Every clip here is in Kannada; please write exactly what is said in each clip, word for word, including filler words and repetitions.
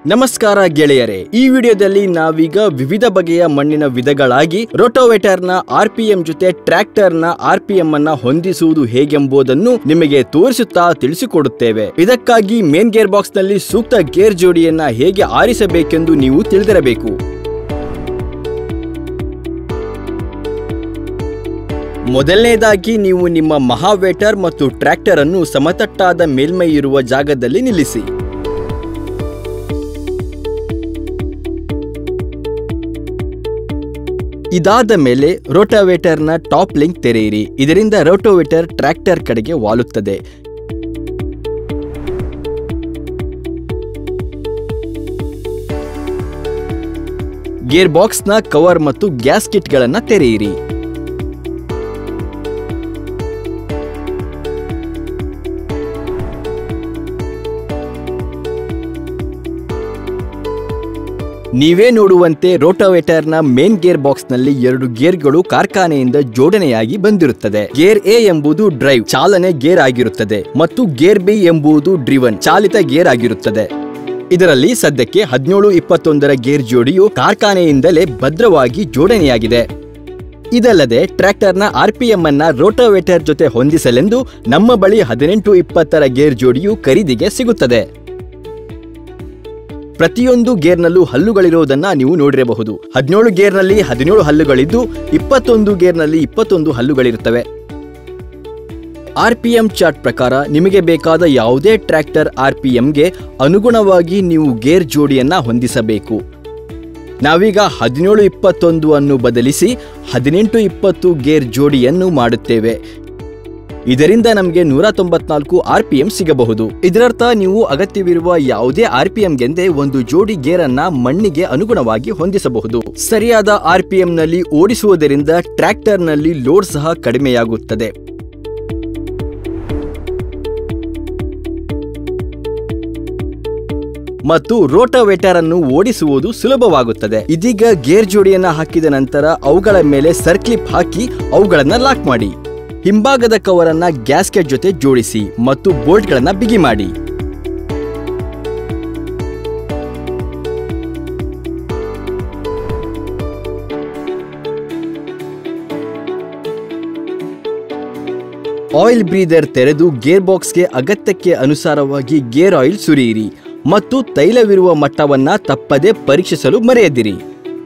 ನಮಸ್ಕಾರ ಗೆಳೆಯರೇ, ಈ ವಿಡಿಯೋದಲ್ಲಿ ನಾವೀಗ ವಿವಿಧ ಬಗೆಯ ಮಣ್ಣಿನ ವಿಧಗಳಾಗಿ ರೋಟೋವೇಟರ್ ನ ಆರ್ಪಿಎಂ ಜೊತೆ ಟ್ರ್ಯಾಕ್ಟರ್ ನ ಆರ್ಪಿಎಂ ಅನ್ನ ಹೊಂದಿಸುವುದು ಹೇಗೆಂಬುದನ್ನು ನಿಮಗೆ ತೋರಿಸುತ್ತಾ ತಿಳಿಸಿಕೊಡುತ್ತೇವೆ. ಇದಕ್ಕಾಗಿ ಮೇನ್ ಗೇರ್ ಬಾಕ್ಸ್ ನಲ್ಲಿ ಸೂಕ್ತ ಗೇರ್ ಜೋಡಿಯನ್ನ ಹೇಗೆ ಆರಿಸಬೇಕೆಂದು ನೀವು ತಿಳಿದಿರಬೇಕು. ಮೊದಲನೇದಾಗಿ ನೀವು ನಿಮ್ಮ ಮಹಾವೇಟರ್ ಮತ್ತು ಟ್ರ್ಯಾಕ್ಟರ್ ಅನ್ನು ಸಮತಟ್ಟಾದ ಮೇಲ್ಮೈ ಇರುವ ಜಾಗದಲ್ಲಿ ನಿಲ್ಲಿಸಿ. ಇದಾದ ಮೇಲೆ ರೋಟಾವೇಟರ್ ನ ಟಾಪ್ ಲಿಂಕ್ ತೆರೆಯಿರಿ. ಇದರಿಂದ ರೋಟೋವೇಟರ್ ಟ್ರ್ಯಾಕ್ಟರ್ ಕಡೆಗೆ ವಾಲುತ್ತದೆ. ಗೇರ್ ಬಾಕ್ಸ್ ನ ಕವರ್ ಮತ್ತು ಗ್ಯಾಸ್ಕೆಟ್ ಗಳನ್ನ ತೆರೆಯಿರಿ. ನೀವೇ ನೋಡುವಂತೆ ರೋಟಾವೇಟರ್ ನ ಮೇನ್ ಗೇರ್ ಬಾಕ್ಸ್ ನಲ್ಲಿ ಎರಡು ಗೇರ್ಗಳು ಕಾರ್ಖಾನೆಯಿಂದ ಜೋಡಣೆಯಾಗಿ ಬಂದಿರುತ್ತದೆ. ಗೇರ್ ಎ ಎಂಬುದು ಡ್ರೈವ್ ಚಾಲನೆ ಗೇರ್ ಆಗಿರುತ್ತದೆ ಮತ್ತು ಗೇರ್ ಬಿ ಎಂಬುದು ಡ್ರಿವನ್ ಚಾಲಿತ ಗೇರ್ ಆಗಿರುತ್ತದೆ. ಇದರಲ್ಲಿ ಸದ್ಯಕ್ಕೆ ಹದಿನೇಳು ಇಪ್ಪತ್ತೊಂದರ ಗೇರ್ ಜೋಡಿಯು ಕಾರ್ಖಾನೆಯಿಂದಲೇ ಭದ್ರವಾಗಿ ಜೋಡಣೆಯಾಗಿದೆ. ಇದಲ್ಲದೆ ಟ್ರ್ಯಾಕ್ಟರ್ ನ ಆರ್ಪಿಎಂ ಅನ್ನ ರೋಟಾವೇಟರ್ ಜೊತೆ ಹೊಂದಿಸಲೆಂದು ನಮ್ಮ ಬಳಿ ಹದಿನೆಂಟು ಇಪ್ಪತ್ತರ ಗೇರ್ ಜೋಡಿಯು ಖರೀದಿಗೆ ಸಿಗುತ್ತದೆ. ಪ್ರತಿಯೊಂದು ಗೇರ್ನಲ್ಲೂ ಹಲ್ಲುಗಳಿರುವುದನ್ನ ನೀವು ನೋಡಿರಬಹುದು. ಹದಿನೇಳು ಗೇರ್ನಲ್ಲಿ ಹದಿನೇಳು ಹಲ್ಲುಗಳಿದ್ದು ಇಪ್ಪತ್ತೊಂದು ಗೇರ್ನಲ್ಲಿ ಇಪ್ಪತ್ತೊಂದು ಹಲ್ಲುಗಳಿರುತ್ತವೆ. ಆರ್ಪಿಎಂ ಚಾರ್ಟ್ ಪ್ರಕಾರ ನಿಮಗೆ ಬೇಕಾದ ಯಾವುದೇ ಟ್ರ್ಯಾಕ್ಟರ್ ಆರ್ಪಿಎಂಗೆ ಅನುಗುಣವಾಗಿ ನೀವು ಗೇರ್ ಜೋಡಿಯನ್ನ ಹೊಂದಿಸಬೇಕು. ನಾವೀಗ ಹದಿನೇಳು ಇಪ್ಪತ್ತೊಂದು ಅನ್ನು ಬದಲಿಸಿ ಹದಿನೆಂಟು ಇಪ್ಪತ್ತು ಗೇರ್ ಜೋಡಿಯನ್ನು ಮಾಡುತ್ತೇವೆ. ಇದರಿಂದ ನಮಗೆ ನೂರ ತೊಂಬತ್ನಾಲ್ಕು ಆರ್ಪಿಎಂ ಸಿಗಬಹುದು. ಇದರರ್ಥ ನೀವು ಅಗತ್ಯವಿರುವ ಯಾವುದೇ ಆರ್ಪಿಎಂಗೆಂದೇ ಒಂದು ಜೋಡಿ ಗೇರ್ ಅನ್ನ ಮಣ್ಣಿಗೆ ಅನುಗುಣವಾಗಿ ಹೊಂದಿಸಬಹುದು. ಸರಿಯಾದ ಆರ್ಪಿಎಂ ನಲ್ಲಿ ಓಡಿಸುವುದರಿಂದ ಟ್ರ್ಯಾಕ್ಟರ್ ನಲ್ಲಿ ಲೋಡ್ ಸಹ ಕಡಿಮೆಯಾಗುತ್ತದೆ. ಮತ್ತು ರೋಟಾವೇಟರ್ ಅನ್ನು ಓಡಿಸುವುದು ಸುಲಭವಾಗುತ್ತದೆ. ಇದೀಗ ಗೇರ್ ಜೋಡಿಯನ್ನ ಹಾಕಿದ ನಂತರ ಅವುಗಳ ಮೇಲೆ ಸರ್ಕ್ಲಿಪ್ ಹಾಕಿ ಅವುಗಳನ್ನ ಲಾಕ್ ಮಾಡಿ. ಹಿಂಭಾಗದ ಕವರ್ ಅನ್ನ ಗ್ಯಾಸ್ಕೆಟ್ ಜೊತೆ ಜೋಡಿಸಿ ಮತ್ತು ಬೋಲ್ಟ್ ಗಳನ್ನ ಬಿಗಿ ಮಾಡಿ. ಆಯಿಲ್ ಬ್ರೀದರ್ ತೆರೆದು ಗೇರ್ ಬಾಕ್ಸ್ಗೆ ಅಗತ್ಯಕ್ಕೆ ಅನುಸಾರವಾಗಿ ಗೇರ್ ಆಯಿಲ್ ಸುರಿಯಿರಿ ಮತ್ತು ತೈಲವಿರುವ ಮಟ್ಟವನ್ನ ತಪ್ಪದೆ ಪರೀಕ್ಷಿಸಲು ಮರೆಯದಿರಿ.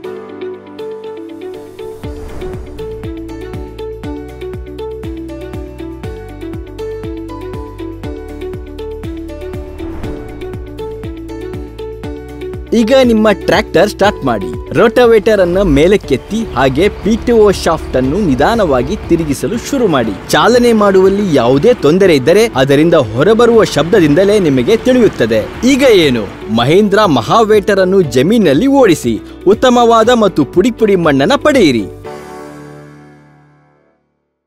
ಈಗ ನಿಮ್ಮ ಟ್ರ್ಯಾಕ್ಟರ್ ಸ್ಟಾರ್ಟ್ ಮಾಡಿ. ರೋಟಾವೇಟರ್ ಅನ್ನು ಮೇಲಕ್ಕೆತ್ತಿ ಹಾಗೆ ಪಿಟಿಒ ಶಾಫ್ಟ್ ಅನ್ನು ನಿಧಾನವಾಗಿ ತಿರುಗಿಸಲು ಶುರು ಮಾಡಿ. ಚಾಲನೆ ಮಾಡುವಲ್ಲಿ ಯಾವುದೇ ತೊಂದರೆ ಇದ್ದರೆ ಅದರಿಂದ ಹೊರಬರುವ ಶಬ್ದದಿಂದಲೇ ನಿಮಗೆ ತಿಳಿಯುತ್ತದೆ. ಈಗ ಏನು, ಮಹೀಂದ್ರ ಮಹಾವೇಟರ್ ಅನ್ನು ಜಮೀನಲ್ಲಿ ಓಡಿಸಿ ಉತ್ತಮವಾದ ಮತ್ತು ಪುಡಿ ಪುಡಿ ಮಣ್ಣನ್ನು ಪಡೆಯಿರಿ.